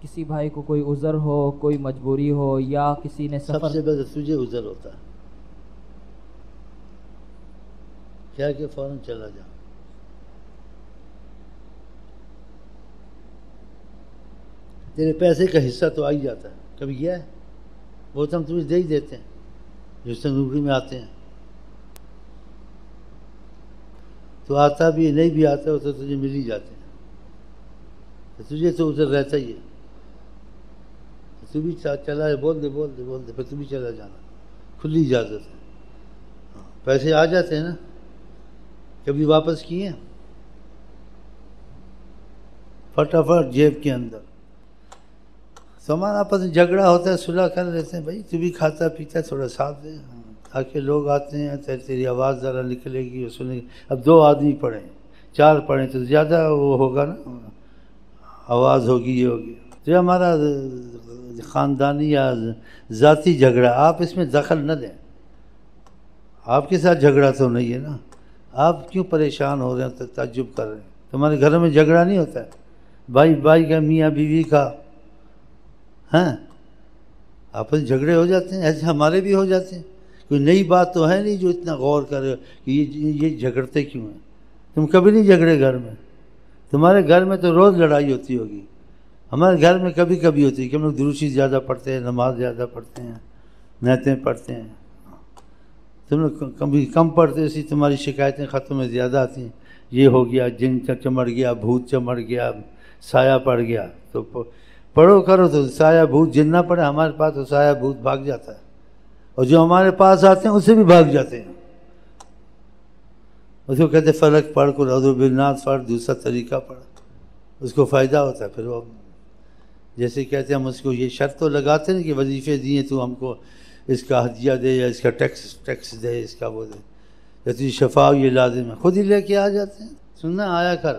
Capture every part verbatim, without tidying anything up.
کسی بھائی کو کوئی عذر ہو، کوئی مجبوری ہو، یا کسی نے سب سفر سے پہلے تجھے عذر ہوتا ہے کیا کہ فوراً چلا جا. تیرے پیسے کا حصہ تو آ ہی جاتا ہے. کبھی گیا ہے؟ وہ تو ہم تمہیں دے ہی دیتے ہیں جو سنگوری میں آتے ہیں. تو آتا بھی نہیں بھی آتا وہ تو تجھے مل ہی جاتے ہیں. تو تجھے تو ادھر رہتا ہی ہے. تو بھی چلا ہے، بول دے بول دے بول دے پھر تو بھی چلا جانا. کھلی اجازت ہے. پیسے آ جاتے ہیں نا. کبھی واپس کیے ہیں؟ فٹافٹ جیب کے اندر. سامان آپس میں جھگڑا ہوتا ہے، صلح کر لیتے ہیں. بھائی تو بھی کھاتا پیتا ہے، تھوڑا ساتھ دے. تاکہ لوگ آتے ہیں تیری آواز ذرا نکلے گی اور سنے گی. اب دو آدمی پڑھیں، چار پڑھیں تو زیادہ وہ ہوگا نا، آواز ہوگی یہ ہوگی. تو یہ ہمارا خاندانی یا ذاتی جھگڑا، آپ اس میں دخل نہ دیں. آپ کے ساتھ جھگڑا تو نہیں ہے نا. آپ کیوں پریشان ہو رہے ہیں، تعجب کر رہے ہیں؟ تمہارے گھروں میں جھگڑا نہیں ہوتا ہے بھائی بھائی کا، میاں بیوی کا؟ ہاں آپس میں جھگڑے ہو جاتے ہیں. ایسے ہمارے بھی ہو جاتے ہیں. کوئی نئی بات تو ہے نہیں جو اتنا غور کرے کہ یہ یہ جھگڑتے کیوں ہیں. تم کبھی نہیں جھگڑے گھر میں؟ تمہارے گھر میں تو روز لڑائی ہوتی ہوگی. ہمارے گھر میں کبھی کبھی ہوتی ہے کہ ہم لوگ دروشی زیادہ پڑھتے ہیں، نماز زیادہ پڑھتے ہیں، نعتیں پڑھتے ہیں. تم لوگ کبھی کم پڑھتے، اسی تمہاری شکایتیں ختم میں زیادہ آتی ہیں. یہ ہو گیا، جن چمڑ گیا، بھوت چمڑ گیا، سایہ پڑ گیا. تو پڑھو کرو تو سایہ بھوت جن نہ پڑے ہمارے پاس تو سایہ بھوت بھاگ جاتا ہے. اور جو ہمارے پاس آتے ہیں اسے بھی بھاگ جاتے ہیں. اس کو کہتے فلک پڑھ کو اعوذ بالناس پڑھ، دوسرا طریقہ پڑھ، اس کو فائدہ ہوتا ہے. پھر وہ جیسے کہتے ہیں ہم اس کو یہ شرط تو لگاتے ہیں کہ وظیفے دیے تو ہم کو اس کا ہدیہ دے یا اس کا ٹیکس ٹیکس دے، اس کا وہ دے، یا تجھے شفا یہ لازم ہے. خود ہی لے کے آ جاتے ہیں. سننا آیا کر.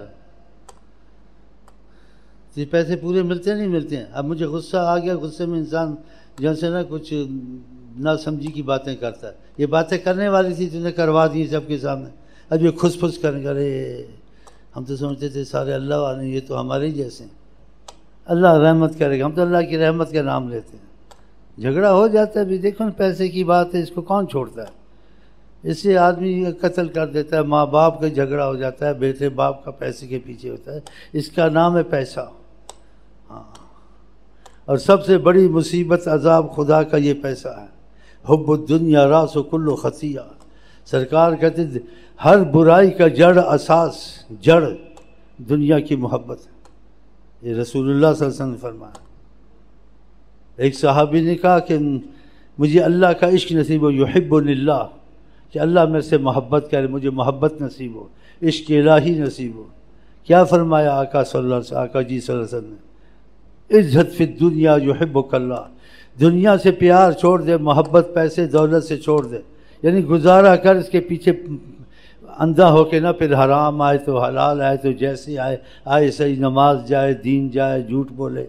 یہ پیسے پورے ملتے نہیں ملتے ہیں. اب مجھے غصہ آ گیا، غصے میں انسان جن سے نا کچھ نہ سمجھی کی باتیں کرتا ہے. یہ باتیں کرنے والی تھی تو نے کروا دی سب کے سامنے. اب یہ کھس پھس کرنے کا، رے ہم تو سمجھتے تھے سارے اللہ والے، یہ تو ہمارے ہی جیسے ہیں، اللہ رحمت کرے گا. ہم تو اللہ کی رحمت کا نام لیتے ہیں. جھگڑا ہو جاتا ہے بھی. دیکھو پیسے کی بات ہے، اس کو کون چھوڑتا ہے؟ اس سے آدمی قتل کر دیتا ہے. ماں باپ کا جھگڑا ہو جاتا ہے، بیٹے باپ کا پیسے کے پیچھے ہوتا ہے. اس کا نام ہے پیسہ. ہاں، اور سب سے بڑی مصیبت عذاب خدا کا یہ پیسہ ہے. حب الدنیا راس کل خطیہ. سرکار کہتے ہر برائی کا جڑ، اساس، جڑ دنیا کی محبت ہے. یہ رسول اللہ صلی اللہ علیہ وسلم نے فرمایا. ایک صحابی نے کہا کہ مجھے اللہ کا عشق نصیب ہو، یحبنی اللہ، کہ اللہ میرے سے محبت کرے، مجھے محبت نصیب ہو، عشق الہی نصیب ہو. کیا فرمایا آقا صلی اللہ علیہ وسلم، آقا جی صلی اللہ علیہ وسلم نے؟ عزت فی الدنیا یحبک اللہ. دنیا سے پیار چھوڑ دے، محبت پیسے دولت سے چھوڑ دے. یعنی گزارا کر، اس کے پیچھے اندھا ہو کے نہ، پھر حرام آئے تو حلال آئے تو جیسے آئے آئے صحیح، نماز جائے، دین جائے، جھوٹ بولے.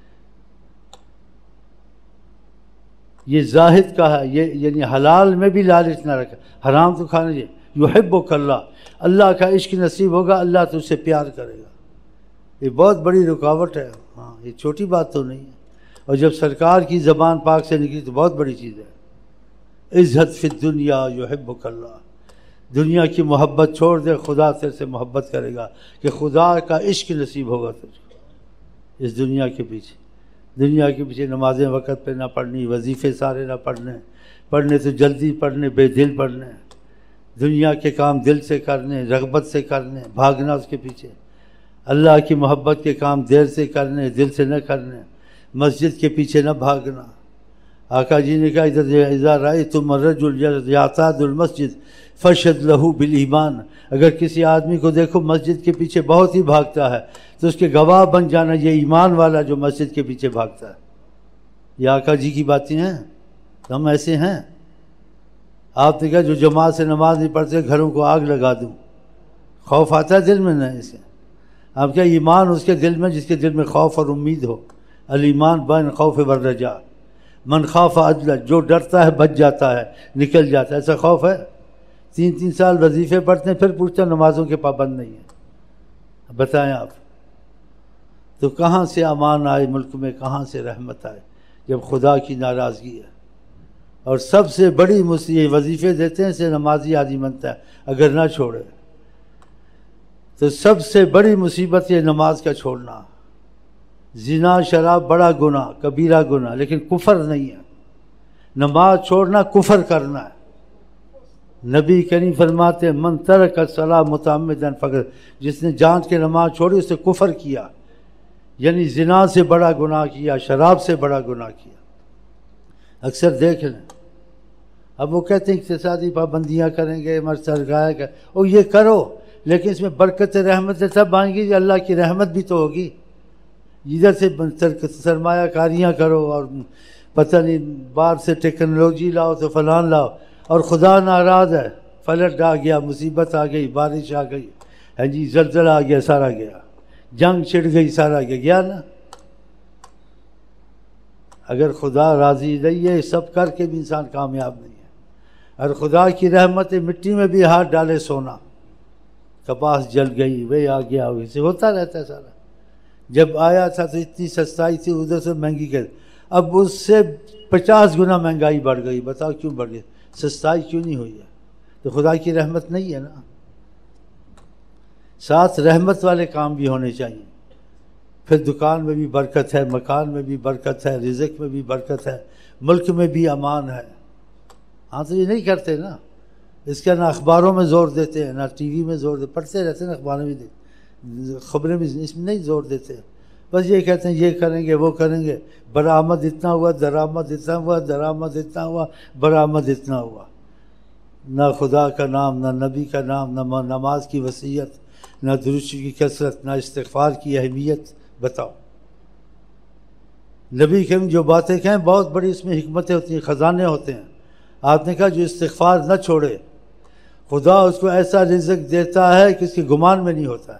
یہ زاہد کا ہے. یہ یعنی حلال میں بھی لالچ نہ رکھا، حرام تو کھانا چاہیے. یحبک اللہ، اللہ کا عشق نصیب ہوگا، اللہ تجھ سے پیار کرے گا. یہ بہت بڑی رکاوٹ ہے. ہاں یہ چھوٹی بات تو نہیں ہے. اور جب سرکار کی زبان پاک سے نکلی تو بہت بڑی چیز ہے. عزت فی الدنیا یحبک اللہ. دنیا کی محبت چھوڑ دے، خدا تیرے سے محبت کرے گا، کہ خدا کا عشق نصیب ہوگا تجھ کو. اس دنیا کے پیچھے، دنیا کے پیچھے نمازیں وقت پہ نہ پڑھنی، وظیفے سارے نہ پڑھنے، پڑھنے تو جلدی پڑھنے، بے دل پڑھنے، دنیا کے کام دل سے کرنے، رغبت سے کرنے، بھاگنا اس کے پیچھے. اللہ کی محبت کے کام دیر سے کرنے، دل سے نہ کرنے، مسجد کے پیچھے نہ بھاگنا. آقا جی نے کہا اذا رأیتم الرجل یعتاد المسجد فاشهد له بالایمان. اگر کسی آدمی کو دیکھو مسجد کے پیچھے بہت ہی بھاگتا ہے تو اس کے گواہ بن جانا، یہ ایمان والا جو مسجد کے پیچھے بھاگتا ہے. یہ آقا جی کی باتیں ہیں. ہم ایسے ہیں. آپ نے کہا جو جماعت سے نماز نہیں پڑھتے گھروں کو آگ لگا دوں. خوف آتا ہے دل میں نہ اسے. آپ کیا ایمان اس کے دل میں جس کے دل میں خوف اور امید ہو. الایمان بین خوف والرجاء. من خاف عدل، جو ڈرتا ہے بچ جاتا ہے، نکل جاتا ہے. ایسا خوف ہے؟ تین تین سال وظیفے پڑھتے ہیں، پھر پوچھتے ہیں نمازوں کے پابند نہیں ہیں. بتائیں آپ. تو کہاں سے امان آئے ملک میں، کہاں سے رحمت آئے جب خدا کی ناراضگی ہے؟ اور سب سے بڑی مصیبت، وظیفے دیتے ہیں سے نمازی آدمی بنتا ہے اگر نہ چھوڑے، تو سب سے بڑی مصیبت یہ نماز کا چھوڑنا۔ زنا شراب بڑا گناہ، کبیرہ گناہ، لیکن کفر نہیں ہے۔ نماز چھوڑنا کفر کرنا ہے۔ نبی کریم فرماتے ہیں من ترک الصلاۃ متعمدا فقط، جس نے جان کے نماز چھوڑی اس نے کفر کیا، یعنی زنا سے بڑا گناہ کیا، شراب سے بڑا گناہ کیا۔ اکثر دیکھ لیں، اب وہ کہتے ہیں اقتصادی پابندیاں کریں گے، سرگاہ کا، اور یہ کرو، لیکن اس میں برکت رحمت سب آئیں گی، اللہ کی رحمت بھی تو ہوگی۔ ادھر سے سرمایہ کاریاں کرو اور پتہ نہیں باہر سے ٹیکنالوجی لاؤ تو فلان لاؤ، اور خدا ناراض ہے، فلٹ آ گیا، مصیبت آ گئی، بارش آ گئی، ہاں جی زلزلہ آ گیا، سارا گیا، جنگ چھڑ گئی، سارا گیا گیا نا۔ اگر خدا راضی نہیں ہے سب کر کے بھی انسان کامیاب نہیں ہے۔ اور خدا کی رحمت مٹی میں بھی ہاتھ ڈالے سونا، کپاس جل گئی، وہ آ گیا، ویسے ہوتا رہتا ہے سارا۔ جب آیا تھا تو اتنی سستائی تھی، ادھر سے مہنگی کر، اب اس سے پچاس گنا مہنگائی بڑھ گئی۔ بتاؤ کیوں بڑھ گئی؟ سستائی کیوں نہیں ہوئی ہے؟ تو خدا کی رحمت نہیں ہے نا۔ ساتھ رحمت والے کام بھی ہونے چاہیے، پھر دکان میں بھی برکت ہے، مکان میں بھی برکت ہے، رزق میں بھی برکت ہے، ملک میں بھی امان ہے۔ ہاں تو یہ نہیں کرتے نا، اس کا نہ اخباروں میں زور دیتے ہیں، نہ ٹی وی میں زور دیتے، پڑھتے رہتے ہیں نا اخباروں میں بھی، خبریں بھی اس میں نہیں زور دیتے، بس یہ کہتے ہیں یہ کریں گے وہ کریں گے، برآمد اتنا ہوا، درآمد اتنا ہوا، درآمد اتنا ہوا، برآمد اتنا ہوا۔ نہ خدا کا نام، نہ نبی کا نام، نہ نماز کی وصیت، نہ درود کی کثرت، نہ استغفار کی اہمیت۔ بتاؤ نبی کریم جو باتیں کہیں بہت بڑی اس میں حکمتیں ہوتی ہیں، خزانے ہوتے ہیں۔ آپ نے کہا جو استغفار نہ چھوڑے خدا اس کو ایسا رزق دیتا ہے کہ اس کے گمان میں نہیں ہوتا ہے۔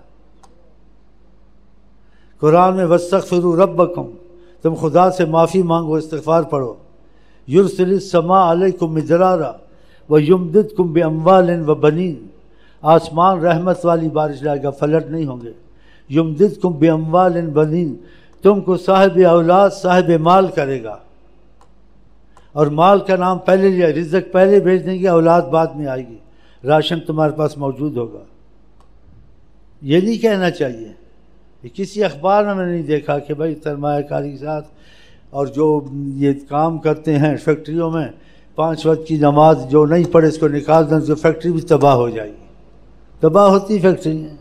قرآن میں وَاسْتَغْفِرُوا رَبَّكُمْ، تم خدا سے معافی مانگو، استغفار پڑھو۔ يُرْسِلِ السَّمَاءَ عَلَيْكُمْ مِدْرَارًا وَيُمْدِدْكُمْ بِأَمْوَالٍ وَبَنِينَ، آسمان رحمت والی بارش لائے گا، فلٹ نہیں ہوں گے۔ يُمْدِدْكُمْ بِأَمْوَالٍ وَبَنِينَ، تم کو صاحب اولاد، صاحب مال کرے گا۔ اور مال کا نام پہلے لیا، رزق پہلے بھیج دیں گے، اولاد بعد میں آئے گی، راشن تمہارے پاس موجود ہوگا۔ یہ نہیں کہنا چاہیے، کسی اخبار میں میں نہیں دیکھا کہ بھائی سرمایہ کاری کے ساتھ اور جو یہ کام کرتے ہیں فیکٹریوں میں، پانچ وقت کی نماز جو نہیں پڑھے اس کو نکال دیں تو فیکٹری بھی تباہ ہو جائے گی۔ تباہ ہوتی فیکٹری ہیں،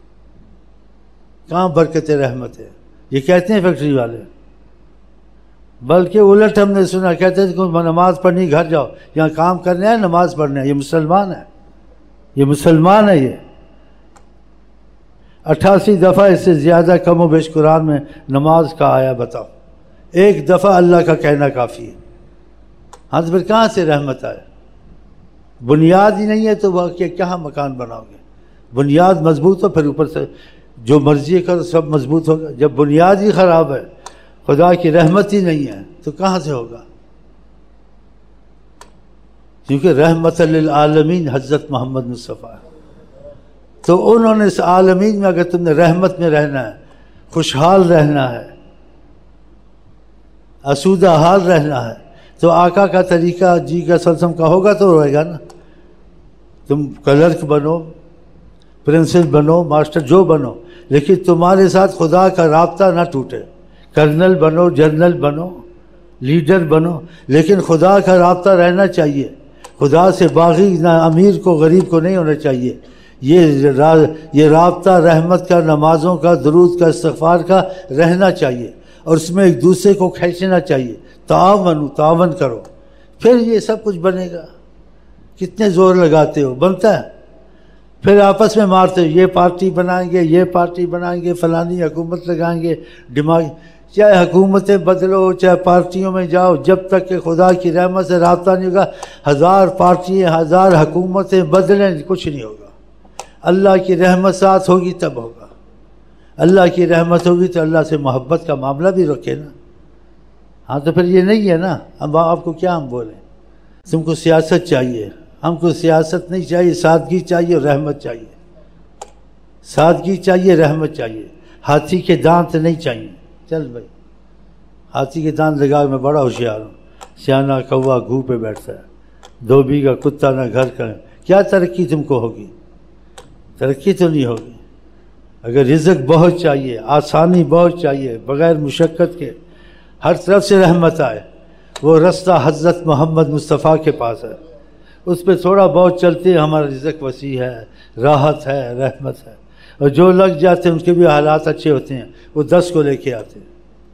کہاں برکت رحمت ہے؟ یہ کہتے ہیں فیکٹری والے، بلکہ الٹ ہم نے سنا کہتے ہیں کہ نماز پڑھنی گھر جاؤ، یہاں کام کرنے آئے نماز پڑھنے، یہ مسلمان ہے، یہ مسلمان ہے۔ یہ اٹھاسی دفعہ اس سے زیادہ کم و بیش قرآن میں نماز کا آیا، بتاؤ ایک دفعہ اللہ کا کہنا کافی ہے۔ ہاں تو پھر کہاں سے رحمت آئے؟ بنیاد ہی نہیں ہے تو وہ کہاں مکان بناؤ گے؟ بنیاد مضبوط ہو پھر اوپر سے جو مرضی کرو سب مضبوط ہوگا۔ جب بنیاد ہی خراب ہے، خدا کی رحمت ہی نہیں ہے، تو کہاں سے ہوگا؟ کیونکہ رحمت للعالمین حضرت محمد مصطفیٰ، تو انہوں نے اس عالمین میں اگر تم نے رحمت میں رہنا ہے، خوشحال رہنا ہے، آسودہ حال رہنا ہے، تو آقا کا طریقہ جی کا سلسم کا ہوگا تو رہے گا نا۔ تم کلرک بنو، پرنسپل بنو، ماسٹر جو بنو، لیکن تمہارے ساتھ خدا کا رابطہ نہ ٹوٹے۔ کرنل بنو، جنرل بنو، لیڈر بنو، لیکن خدا کا رابطہ رہنا چاہیے۔ خدا سے باغی نہ امیر کو غریب کو نہیں ہونا چاہیے۔ یہ یہ رابطہ رحمت کا، نمازوں کا، درود کا، استغفار کا رہنا چاہیے، اور اس میں ایک دوسرے کو کھینچنا چاہیے۔ تعاون تعاون کرو، پھر یہ سب کچھ بنے گا۔ کتنے زور لگاتے ہو، بنتا ہے؟ پھر آپس میں مارتے ہو، یہ پارٹی بنائیں گے، یہ پارٹی بنائیں گے، فلانی حکومت لگائیں گے، دماغ چاہے حکومتیں بدلو، چاہے پارٹیوں میں جاؤ، جب تک کہ خدا کی رحمت سے رابطہ نہیں ہوگا، ہزار پارٹیاں، ہزار حکومتیں بدلیں، کچھ نہیں ہوگا۔ اللہ کی رحمت ساتھ ہوگی تب ہوگا۔ اللہ کی رحمت ہوگی تو اللہ سے محبت کا معاملہ بھی رکھے نا۔ ہاں تو پھر یہ نہیں ہے نا، اب آپ کو کیا ہم بولیں؟ تم کو سیاست چاہیے، ہم کو سیاست نہیں چاہیے، سادگی چاہیے اور رحمت چاہیے۔ سادگی چاہیے، رحمت چاہیے۔ ہاتھی کے دانت نہیں چاہیے. چل بھائی ہاتھی کے دانت لگا میں بڑا ہوشیار ہوں. سیانہ کوا گھو پہ بیٹھتا ہے. دھوبی کا کتا نہ گھر کا. کیا ترقی تم کو ہوگی؟ ترقی تو نہیں ہوگی. اگر رزق بہت چاہیے، آسانی بہت چاہیے، بغیر مشقت کے ہر طرف سے رحمت آئے، وہ رستہ حضرت محمد مصطفیٰ کے پاس ہے. اس پہ تھوڑا بہت چلتے ہیں، ہمارا رزق وسیع ہے، راحت ہے، رحمت ہے. اور جو لگ جاتے ہیں ان کے بھی حالات اچھے ہوتے ہیں، وہ دس کو لے کے آتے ہیں.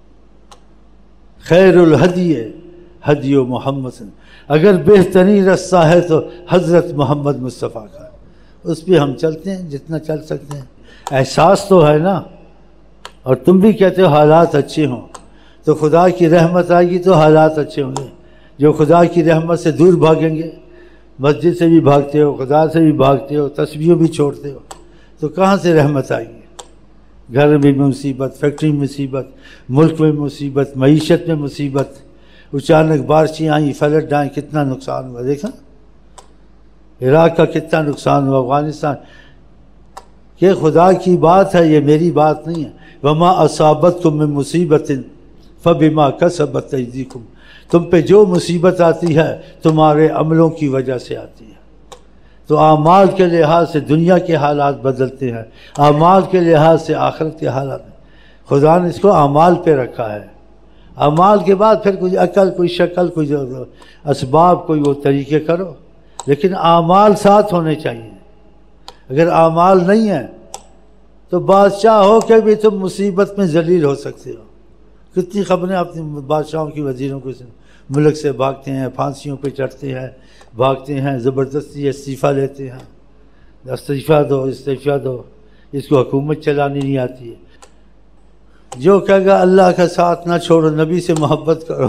خیر الہدی ہدی و محمد. اگر بہترین رستہ ہے تو حضرت محمد مصطفیٰ کا، اس پہ ہم چلتے ہیں جتنا چل سکتے ہیں. احساس تو ہے نا. اور تم بھی کہتے ہو حالات اچھے ہوں تو خدا کی رحمت آئے گی تو حالات اچھے ہوں گے. جو خدا کی رحمت سے دور بھاگیں گے، مسجد سے بھی بھاگتے ہو، خدا سے بھی بھاگتے ہو، تسبیح بھی چھوڑتے ہو، تو کہاں سے رحمت آئے گی؟ گھر میں مصیبت، فیکٹری میں مصیبت، ملک میں مصیبت، معیشت میں مصیبت. اچانک بارشیں آئیں، فلڈ آئیں، کتنا نقصان ہوا. دیکھا عراق کا کتنا نقصان ہوا، افغانستان. کہ خدا کی بات ہے، یہ میری بات نہیں ہے. وما اصابتکم من مصیبت فبما کسبت ایدیکم. تم پہ جو مصیبت آتی ہے تمہارے عملوں کی وجہ سے آتی ہے. تو اعمال کے لحاظ سے دنیا کے حالات بدلتے ہیں، اعمال کے لحاظ سے آخرت کے حالات. خدا نے اس کو اعمال پہ رکھا ہے. اعمال کے بعد پھر کوئی عقل، کوئی شکل، کوئی اسباب، کوئی وہ طریقے کرو، لیکن اعمال ساتھ ہونے چاہیے. اگر اعمال نہیں ہیں تو بادشاہ ہو کے بھی تم مصیبت میں ذلیل ہو سکتے ہو. کتنی خبریں اپنے بادشاہوں کی، وزیروں کو ملک سے بھاگتے ہیں، پھانسیوں پہ چڑھتے ہیں، بھاگتے ہیں، زبردستی استعفیٰ لیتے ہیں. استعفیٰ دو، استعفیٰ دو. اس کو حکومت چلانی نہیں آتی ہے. جو کہے گا اللہ کا ساتھ نہ چھوڑو، نبی سے محبت کرو،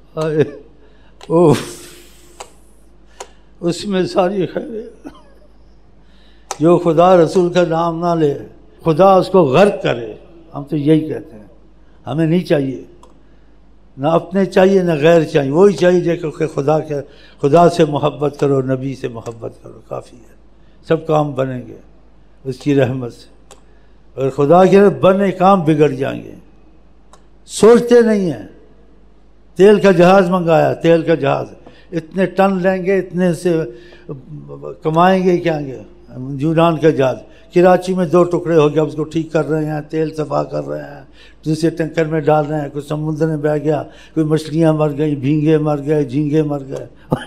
اوف، اس میں ساری خیر ہے. جو خدا رسول کا نام نہ لے، خدا اس کو غرق کرے. ہم تو یہی کہتے ہیں. ہمیں نہیں چاہیے، نہ اپنے چاہیے نہ غیر چاہیے. وہی چاہیے کہ خدا کے خدا سے محبت کرو، نبی سے محبت کرو، کافی ہے. سب کام بنیں گے اس کی رحمت سے. اور خدا کے بنے کام بگڑ جائیں گے. سوچتے نہیں ہیں. تیل کا جہاز منگایا، تیل کا جہاز اتنے ٹن لیں گے، اتنے سے کمائیں گے کیا گے. یونان کا جہاز کراچی میں دو ٹکڑے ہو گیا، اس کو ٹھیک کر رہے ہیں، تیل صفا کر رہے ہیں، دوسرے ٹینکر میں ڈال رہے ہیں. کوئی سمندر میں بہہ گیا، کوئی مچھلیاں مر گئی، بھینگے مر گئے، جھینگے مر گئے.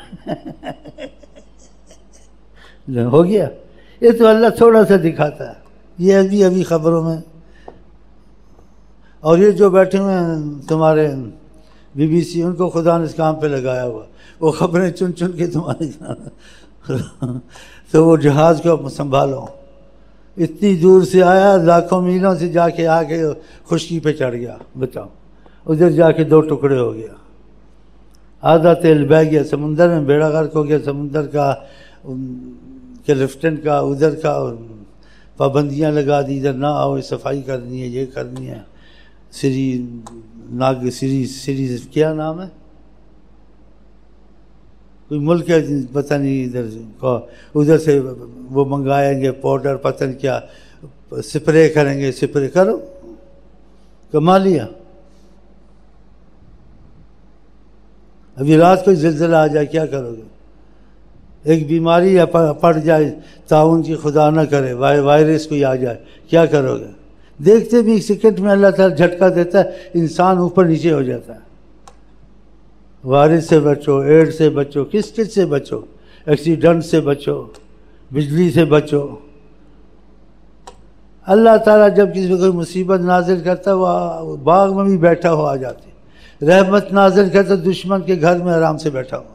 ہو گیا. یہ تو اللہ تھوڑا سا دکھاتا ہے. یہ ابھی ابھی خبروں میں. اور یہ جو بیٹھے ہوئے ہیں تمہارے بی بی سی، ان کو خدا نے اس کام پہ لگایا ہوا، وہ خبریں چن چن کے تمہارے تو وہ جہاز کو سنبھالو. اتنی دور سے آیا، لاکھوں میلوں سے جا کے آ کے خشکی پہ چڑھ گیا. بتاؤ، ادھر جا کے دو ٹکڑے ہو گیا. آدھا تیل بہہ گیا سمندر میں، بیڑا غرق ہو گیا. سمندر کا کہ لیفٹنٹ کا ادھر کا پابندیاں لگا دی، ادھر نہ آؤ، صفائی کرنی ہے، یہ کرنی ہے. سری ناگ سری سری کیا نام ہے، کوئی ملک ہے پتہ نہیں، ادھر کو ادھر سے وہ منگائیں گے پاؤڈر، پتہ نہیں کیا سپرے کریں گے. سپرے کرو، کما لیا. ابھی رات کو زلزلہ آ جائے کیا کرو گے؟ ایک بیماری پڑ جائے تعاون کی، خدا نہ کرے، وائرس کوئی آ جائے، کیا کرو گے؟ دیکھتے بھی ایک سیکنڈ میں اللہ تعالیٰ جھٹکا دیتا ہے، انسان اوپر نیچے ہو جاتا ہے. وائرس سے بچو، ایڈ سے بچو، کس کس سے بچو، ایکسیڈنٹ سے بچو، بجلی سے بچو. اللہ تعالیٰ جب کسی کو کوئی مصیبت نازل کرتا ہے، وہ باغ میں بھی بیٹھا ہوا آ جاتی. رحمت نازل کرتا دشمن کے گھر میں آرام سے بیٹھا ہوا.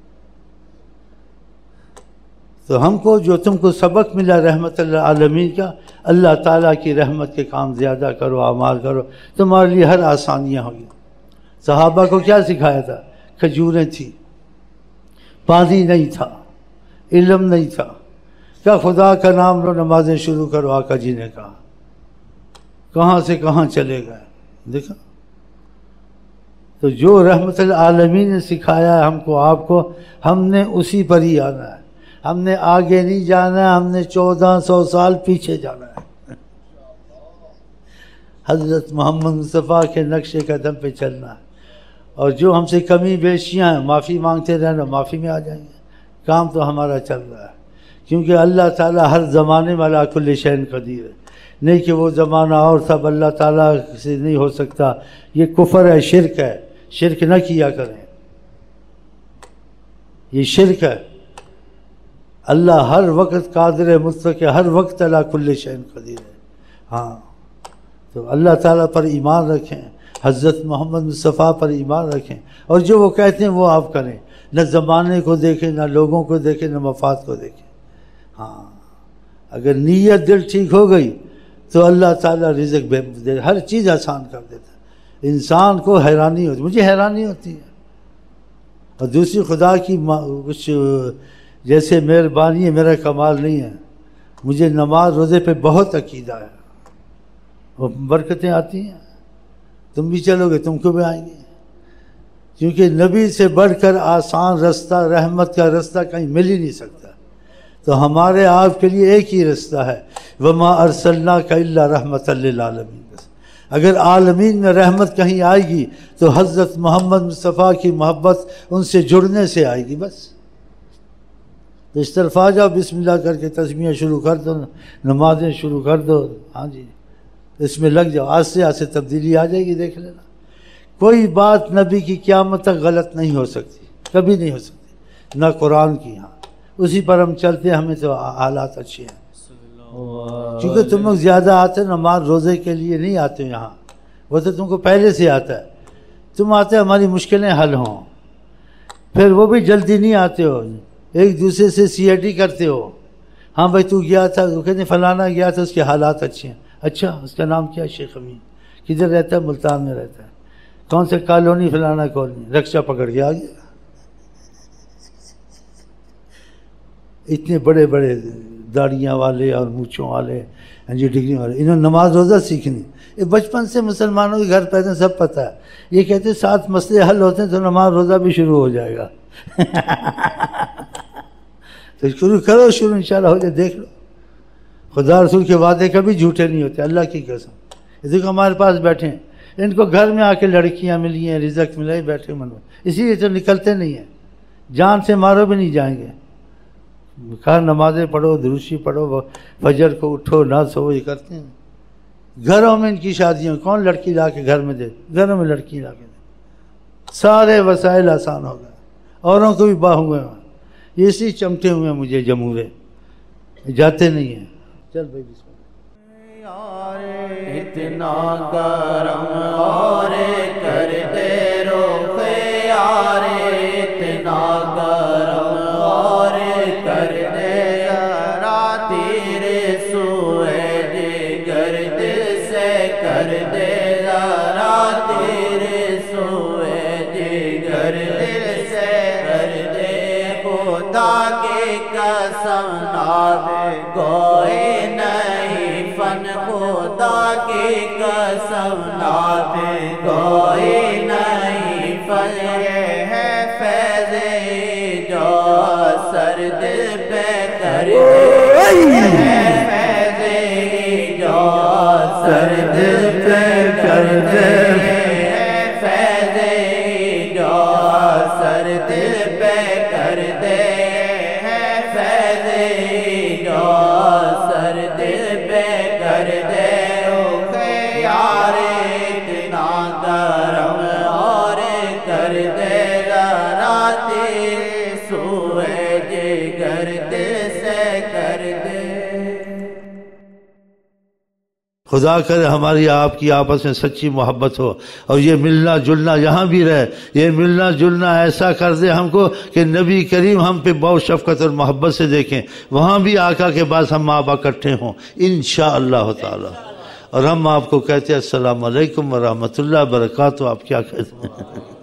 تو ہم کو جو تم کو سبق ملا رحمت اللہ عالمین کا، اللہ تعالیٰ کی رحمت کے کام زیادہ کرو، اعمال کرو، تمہارے لیے ہر آسانیاں ہوگی. صحابہ کو کیا سکھایا تھا؟ کھجوریں تھیں، پانی نہیں تھا، علم نہیں تھا. کیا خدا کا نام لو، نمازیں شروع کرو، آقا جی نے کہا. کہاں سے کہاں چلے گئے. دیکھا. تو جو رحمت العالمین نے سکھایا ہے ہم کو، آپ کو، ہم نے اسی پر ہی آنا ہے. ہم نے آگے نہیں جانا ہے، ہم نے چودہ سو سال پیچھے جانا ہے. حضرت محمد مصطفیٰ کے نقش قدم پہ چلنا ہے، اور جو ہم سے کمی بیشیاں ہیں معافی مانگتے رہنا، معافی میں آ جائیں گے۔ کام تو ہمارا چل رہا ہے، کیونکہ اللہ تعالیٰ ہر زمانے میں علی کل شیء قدیر ہے، نہیں کہ وہ زمانہ اور سب اللہ تعالیٰ سے نہیں ہو سکتا، یہ کفر ہے، شرک ہے، شرک نہ کیا کریں، یہ شرک ہے۔ اللہ ہر وقت قادر ہے، مطلق ہے، ہر وقت علی کل شیء قدیر ہے۔ ہاں تو اللہ تعالیٰ پر ایمان رکھیں، حضرت محمد مصطفیٰ پر ایمان رکھیں، اور جو وہ کہتے ہیں وہ آپ کریں، نہ زمانے کو دیکھیں، نہ لوگوں کو دیکھیں، نہ مفاد کو دیکھیں۔ ہاں اگر نیت دل ٹھیک ہو گئی تو اللہ تعالیٰ رزق بے دے، ہر چیز آسان کر دیتا ہے۔ انسان کو حیرانی ہوتی، مجھے حیرانی ہوتی ہے، اور دوسری خدا کی کچھ جیسے مہربانی ہے، میرا کمال نہیں ہے، مجھے نماز روزے پہ بہت عقیدہ ہے، وہ برکتیں آتی ہیں، تم بھی چلو گے تم کو بھی آئیں گے، کیونکہ نبی سے بڑھ کر آسان رستہ، رحمت کا رستہ کہیں مل ہی نہیں سکتا، تو ہمارے آپ کے لیے ایک ہی رستہ ہے، وما ارسلناک الا رحمۃ للعالمین۔ بس اگر عالمین میں رحمت کہیں آئے گی تو حضرت محمد مصطفیٰ کی محبت ان سے جڑنے سے آئے گی، بس تو اس طرف آ جاؤ، بسم اللہ کر کے تسمیہ شروع کر دو، نمازیں شروع کر دو، ہاں جی اس میں لگ جاؤ، آہستہ آہستہ تبدیلی آ جائے گی، دیکھ لینا۔ کوئی بات نبی کی قیامت تک غلط نہیں ہو سکتی، کبھی نہیں ہو سکتی، نہ قرآن کی، ہاں اسی پر ہم چلتے ہیں، ہمیں تو حالات اچھے ہیں، کیونکہ تم لوگ زیادہ آتے نماز روزے کے لیے نہیں آتے یہاں، وہ تو تم کو پہلے سے آتا ہے، تم آتے ہماری مشکلیں حل ہوں، پھر وہ بھی جلدی نہیں آتے ہو، ایک دوسرے سے سی آئی ڈی کرتے ہو، ہاں بھائی تو گیا تھا، وہ کہتے ہیں فلانا گیا تھا، اس کے حالات اچھے ہیں، اچھا اس کا نام کیا ہے؟ شیخ امین، کدھر رہتا ہے؟ ملتان میں رہتا ہے، کون سے کالونی؟ فلانا کالونی، رکشہ پکڑ کے آ گیا۔ اتنے بڑے بڑے داڑیاں والے اور مونچھوں والے، ہاں جی ڈگری والے، انہوں نے نماز روزہ سیکھنی، یہ بچپن سے مسلمانوں کے گھر پیدا سب پتہ ہے، یہ کہتے ہیں سات مسئلے حل ہوتے ہیں تو نماز روزہ بھی شروع ہو جائے گا۔ تو شروع کرو، شروع انشاءاللہ ہو جائے، دیکھ لو، خدا رسول کے وعدے کبھی جھوٹے نہیں ہوتے، اللہ کی قسم۔ یہ دیکھو ہمارے پاس بیٹھے ہیں، ان کو گھر میں آ کے لڑکیاں ملی ہیں، رزق ملا ہی، بیٹھے من میں، اسی لیے تو نکلتے نہیں ہیں، جان سے مارو بھی نہیں جائیں گے، کہا نمازیں پڑھو، دروشی پڑھو، فجر کو اٹھو، نہ سو، یہ کرتے ہیں۔ گھروں میں ان کی شادیوں، کون لڑکی لا کے گھر میں دے؟ گھروں میں لڑکی لا کے دے، سارے وسائل آسان ہو گئے، اوروں کو بھی باہ ہوئے ہیں، یہ اسی چمٹے ہوئے ہیں مجھے جمہورے، جاتے نہیں ہیں۔ چل بھائی بسم اللہ۔ یار اتنا کرم اور کر دے رخ یار، اتنا کرم اور کر دے ذرا تیرے سوئے جگر دل سے کر دے، ذرا تیرے سوئے جگر دل سے کر دے، خدا کی قسم نہ گوئے نہیں فن، خدا کی قسم نہ گوئے نہیں فن، یہ ہے فیض جو سر دل پہ کر دے، یہ ہے فیض جو سر دل پہ کر دے، یہ ہے فیض جو سر دل پہ کر دے، خدا کرے ہماری آپ کی آپس میں سچی محبت ہو، اور یہ ملنا جلنا یہاں بھی رہے، یہ ملنا جلنا ایسا کر دے ہم کو کہ نبی کریم ہم پہ بہت شفقت اور محبت سے دیکھیں، وہاں بھی آقا کے بعد ہم آپ اکٹھے ہوں انشاءاللہ تعالی۔ اور ہم آپ کو کہتے ہیں السلام علیکم ورحمۃ اللہ وبرکاتہ، آپ کیا کہتے ہیں؟